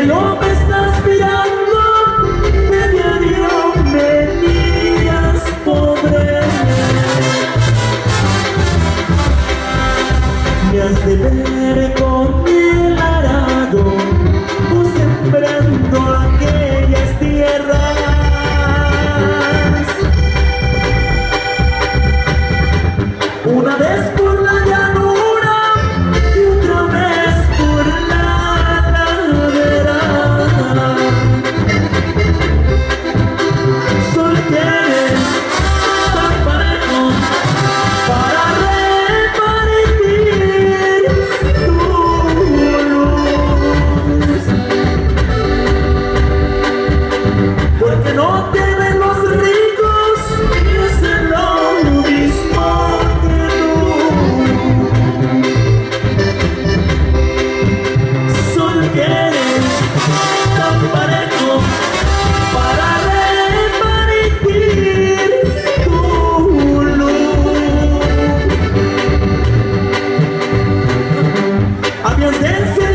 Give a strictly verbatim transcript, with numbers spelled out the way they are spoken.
cielo me estás mirando, de diario me miras, pobre. Me has de ver con el arado, o sembrando aquellas tierras. Una vez por la llanura y otra vez por la ladera. Sol que eres tan parejo para repartir tu luz. Porque no te ven los ricos y hacen lo mismo. Sol que eres tan parejo para repartir tu luz. Habías de ser